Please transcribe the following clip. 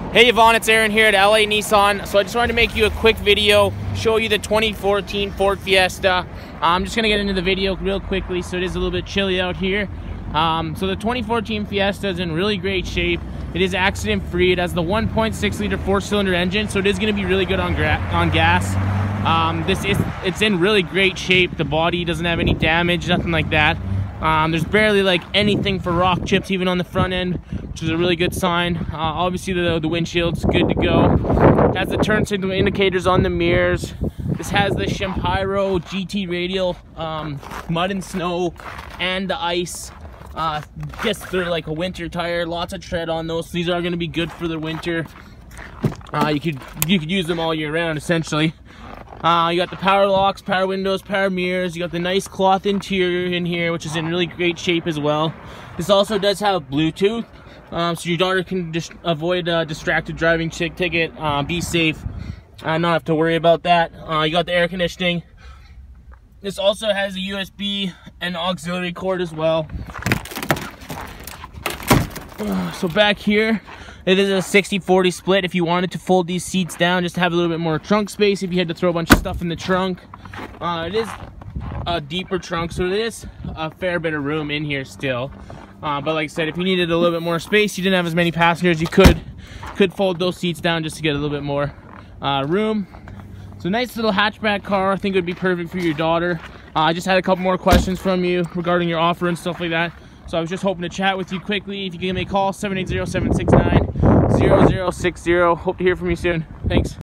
Hey Yvonne, it's Aaron here at LA Nissan. So I just wanted to make you a quick video, show you the 2014 Ford Fiesta. I'm just gonna get into the video real quickly. So it is a little bit chilly out here. So the 2014 Fiesta is in really great shape. It is accident free. It has the 1.6 liter 4-cylinder engine, so it is gonna be really good on gas. It's in really great shape. The body doesn't have any damage, nothing like that. There's barely like anything for rock chips even on the front end, which is a really good sign. Obviously the windshield's good to go. It has the turn signal indicators on the mirrors. This has the Shimano GT radial, mud and snow and the ice. Guess they're like a winter tire, lots of tread on those. So these are going to be good for the winter. You could use them all year round essentially. You got the power locks, power windows, power mirrors. You got the nice cloth interior in here, which is in really great shape as well. This also does have Bluetooth, so your daughter can just avoid a distracted driving ticket, be safe, not have to worry about that. You got the air conditioning. This also has a USB and auxiliary cord as well. So back here, it is a 60-40 split. If you wanted to fold these seats down just to have a little bit more trunk space, if you had to throw a bunch of stuff in the trunk. It is a deeper trunk, so there is a fair bit of room in here still. But like I said, if you needed a little bit more space, you didn't have as many passengers, you could fold those seats down just to get a little bit more room. So nice little hatchback car. I think it would be perfect for your daughter. I just had a couple more questions from you regarding your offer and stuff like that. So I was just hoping to chat with you quickly. If you can give me a call, 780-769-0060. Hope to hear from you soon. Thanks.